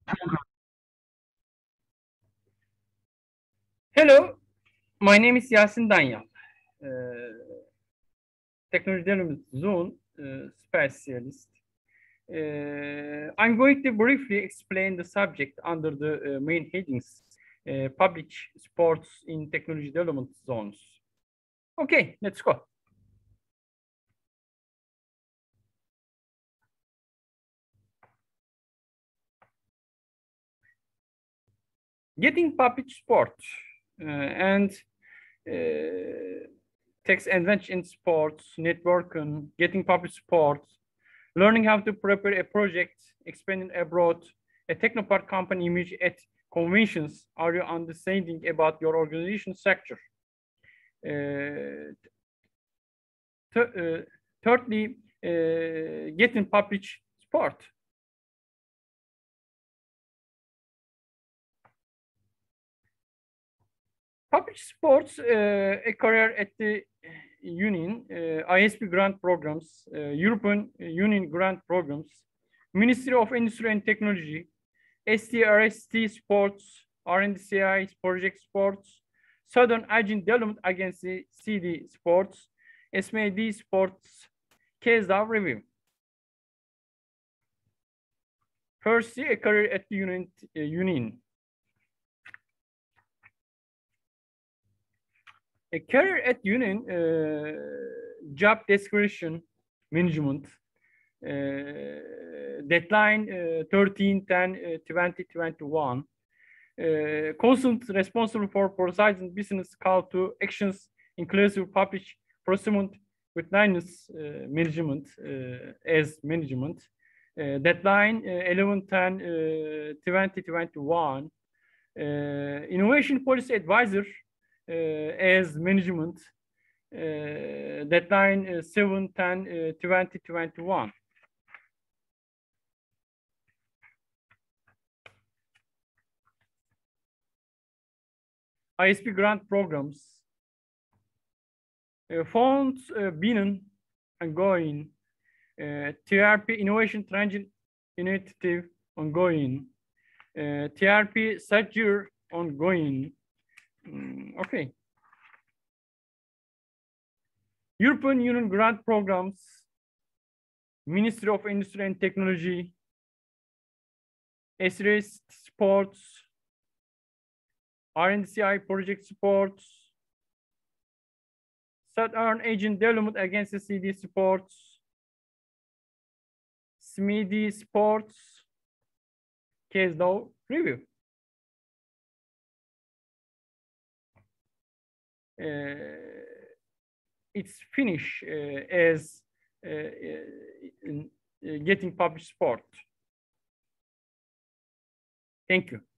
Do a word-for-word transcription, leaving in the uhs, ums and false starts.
Hello, my name is Yasin Danyal, uh, Technology Development Zone uh, Specialist. Uh, I'm going to briefly explain the subject under the uh, main headings, uh, public sports in technology development zones. Okay, let's go. Getting public sport uh, and uh, takes advantage in sports, networking, getting public sport, learning how to prepare a project, expanding abroad, a technopart company image at conventions. Are you understanding about your organization sector? Uh, th uh, thirdly, uh, getting public sport. Public sports, uh, a career at the Union, uh, I S P grant programs, uh, European Union grant programs, Ministry of Industry and Technology, S T R S T Sports, R and D C I Project Sports, Southern Asian Development Agency C D Sports, S M A D Sports, Case of Review. First, a career at the Union. Uh, Union. A career at Union, uh, job description, management, uh, deadline uh, thirteen ten twenty twenty-one. Uh, consultant responsible for providing business call to actions inclusive public procurement with Linus uh, management uh, as management. Uh, deadline uh, eleven ten twenty twenty-one. Uh, innovation policy advisor uh, as management. Uh, deadline uh, seven ten twenty twenty-one. I S P grant programs. Uh, funds uh, been ongoing. Uh, T R P Innovation Transit Initiative ongoing. Uh, T R P Secure ongoing. Mm, okay. European Union grant programs. Ministry of Industry and Technology. S R S Sports. R and D C I Project Sports. Southern Asian Development Agency C D Sports. S M E D Sports. Case law review. Uh, it's finished uh, as uh, in, uh, getting public sport. Thank you.